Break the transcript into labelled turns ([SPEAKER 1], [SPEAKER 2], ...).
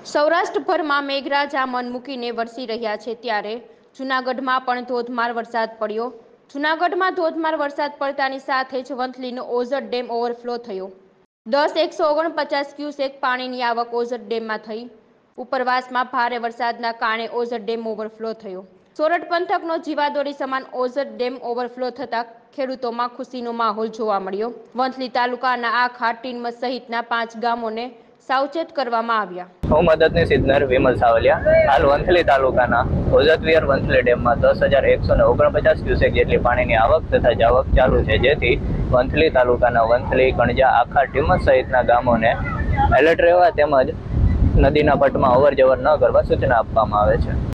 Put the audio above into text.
[SPEAKER 1] સૌરાષ્ટ્રભરમાં મેઘરાજા મન મૂકીને વરસી રહ્યા છે ત્યારે જૂનાગઢમાં પણ ધોધમાર વરસાદ પડ્યો। જૂનાગઢમાં ધોધમાર વરસાદ પડતાની સાથે જ વંથલીનો ઓઝર ડેમ ઓવરફ્લો થયો। 149 ક્યુસેક પાણીની આવક ઓઝર ડેમમાં થઈ। ઉપરવાસમાં ભારે વરસાદના કારણે ઓઝર ડેમ ઓવરફ્લો થયો। સોરઠ પંથકનો જીવાદોરી સમાન ઓઝર ડેમ ઓવરફ્લો થતા ખેડૂતોમાં ખુશીનો માહોલ જોવા મળ્યો। વંથલી તાલુકાના આખા ટીનમત સહિતના 5 ગામોને સાવચેત કરવામાં આવ્યા।
[SPEAKER 2] હું મદદનીશ ઇજનેર વિમલ સાવલિયા। હાલ વંથલી તાલુકાના ઓઝરવીર વંથલી ડેમમાં 10,149 ક્યુસેક જેટલી પાણીની આવક તથા જાવક ચાલુ છે, જેથી વંથલી તાલુકાના વંથલી, કણજા, આખા ટીમત સહિતના ગામોને એલર્ટ રહેવા તેમજ નદીના પટમાં અવર જવર ન કરવા સૂચના આપવામાં આવે છે।